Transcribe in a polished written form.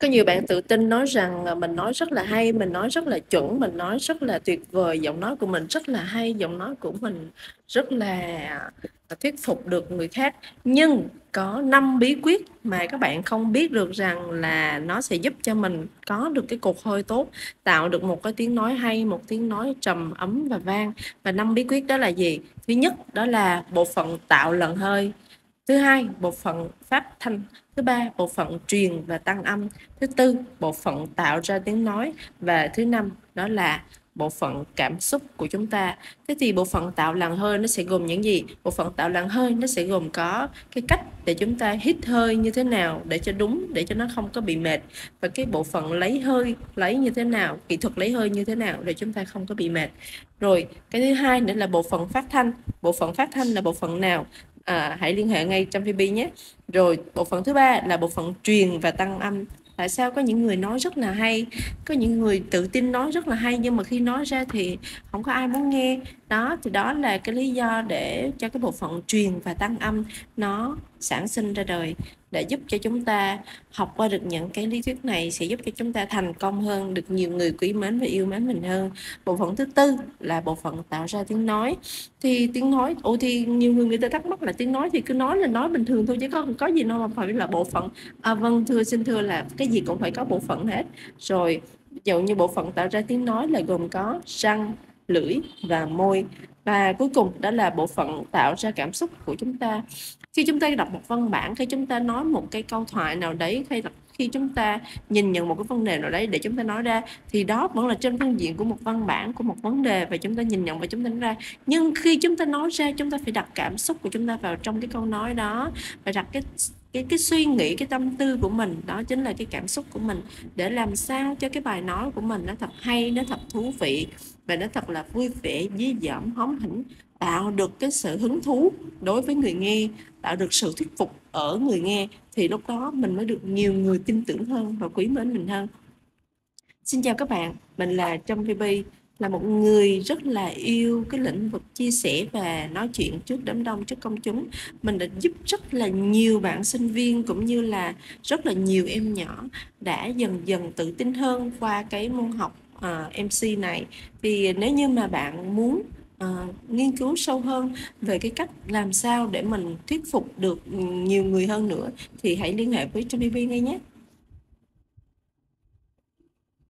Có nhiều bạn tự tin nói rằng mình nói rất là hay, mình nói rất là chuẩn, mình nói rất là tuyệt vời, giọng nói của mình rất là hay, giọng nói của mình rất là thuyết phục được người khác. Nhưng có 5 bí quyết mà các bạn không biết được rằng là nó sẽ giúp cho mình có được cái cột hơi tốt, tạo được một cái tiếng nói hay, một tiếng nói trầm ấm và vang. Và 5 bí quyết đó là gì? Thứ nhất đó là bộ phận tạo làn hơi. Thứ hai, bộ phận phát thanh. Thứ ba, bộ phận truyền và tăng âm. Thứ tư, bộ phận tạo ra tiếng nói. Và thứ năm, đó là bộ phận cảm xúc của chúng ta. Thế thì bộ phận tạo làn hơi nó sẽ gồm những gì? Bộ phận tạo làn hơi nó sẽ gồm có cái cách để chúng ta hít hơi như thế nào để cho đúng, để cho nó không có bị mệt. Và cái bộ phận lấy hơi, lấy như thế nào, kỹ thuật lấy hơi như thế nào để chúng ta không có bị mệt. Rồi, cái thứ hai nữa là bộ phận phát thanh. Bộ phận phát thanh là bộ phận nào? Hãy liên hệ ngay trong VB nhé. Rồi bộ phận thứ ba là bộ phận truyền và tăng âm. Tại sao có những người nói rất là hay, có những người tự tin nói rất là hay, nhưng mà khi nói ra thì không có ai muốn nghe. Đó thì đó là cái lý do để cho cái bộ phận truyền và tăng âm nó sản sinh ra đời, để giúp cho chúng ta học qua được những cái lý thuyết này sẽ giúp cho chúng ta thành công hơn, được nhiều người quý mến và yêu mến mình hơn. Bộ phận thứ tư là bộ phận tạo ra tiếng nói. Thì tiếng nói, thì nhiều người ta thắc mắc là tiếng nói thì cứ nói là nói bình thường thôi chứ có gì đâu mà phải là bộ phận. Vâng thưa, xin thưa là cái gì cũng phải có bộ phận hết. Rồi ví dụ như bộ phận tạo ra tiếng nói là gồm có răng, lưỡi và môi. Và cuối cùng đó là bộ phận tạo ra cảm xúc của chúng ta. Khi chúng ta đọc một văn bản, khi chúng ta nói một cái câu thoại nào đấy, khi chúng ta nhìn nhận một cái vấn đề nào đấy để chúng ta nói ra, thì đó vẫn là trên phương diện của một văn bản, của một vấn đề, và chúng ta nhìn nhận và chúng ta nói ra. Nhưng khi chúng ta nói ra, chúng ta phải đặt cảm xúc của chúng ta vào trong cái câu nói đó, và đặt cái suy nghĩ, cái tâm tư của mình, đó chính là cái cảm xúc của mình, để làm sao cho cái bài nói của mình nó thật hay, nó thật thú vị, và nó thật là vui vẻ, dí dỏm, hóm hỉnh, tạo được cái sự hứng thú đối với người nghe, tạo được sự thuyết phục ở người nghe, thì lúc đó mình mới được nhiều người tin tưởng hơn và quý mến mình hơn. Xin chào các bạn, mình là Trâm VB, là một người rất là yêu cái lĩnh vực chia sẻ và nói chuyện trước đám đông, trước công chúng. Mình đã giúp rất là nhiều bạn sinh viên cũng như là rất là nhiều em nhỏ đã dần dần tự tin hơn qua cái môn học MC này. Thì nếu như mà bạn muốn nghiên cứu sâu hơn về cái cách làm sao để mình thuyết phục được nhiều người hơn nữa, thì hãy liên hệ với Trâm VB ngay nhé.